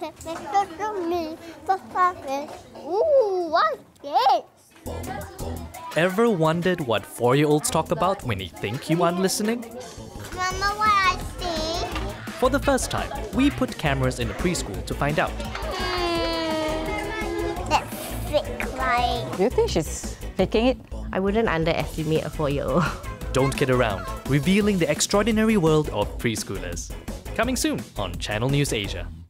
Ooh, what's this? Ever wondered what 4-year-olds talk about when they think you aren't listening? Mama, what I see? For the first time, we put cameras in the preschool to find out. That's fake, right? Do you think she's faking it? I wouldn't underestimate a 4-year-old. Don't kid around, revealing the extraordinary world of preschoolers. Coming soon on Channel NewsAsia.